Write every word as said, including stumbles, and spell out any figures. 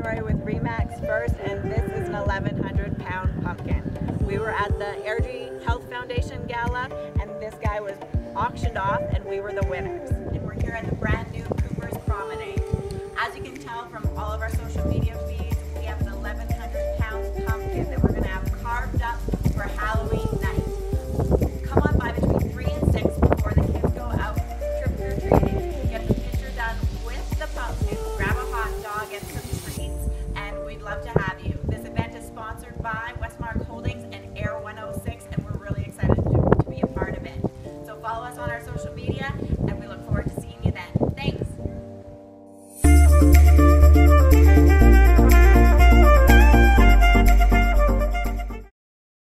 Storey with Remax first, and this is an eleven hundred pound pumpkin. We were at the Airdrie Health Foundation Gala, and this guy was auctioned off, and we were the winners. And we're here at the brand new Cooper's Promenade. As you can tell from all of our social media